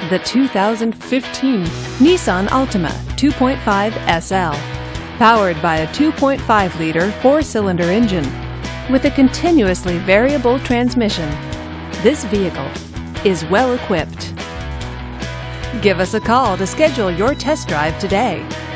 the 2015 Nissan Altima 2.5 SL. Powered by a 2.5-liter four-cylinder engine with a continuously variable transmission, this vehicle is well equipped. Give us a call to schedule your test drive today.